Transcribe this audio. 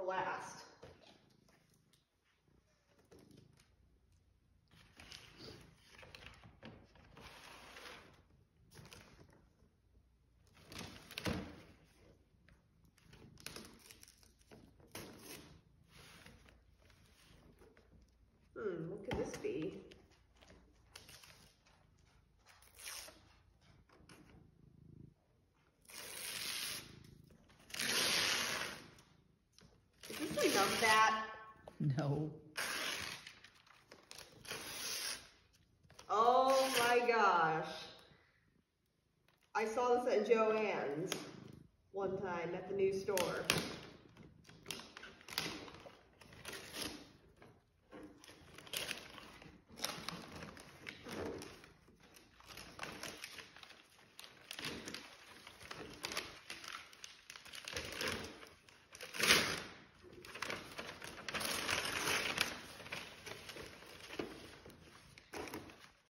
last. What could this be? Is this a numb bat? No. Oh my gosh. I saw this at Joann's one time at the new store.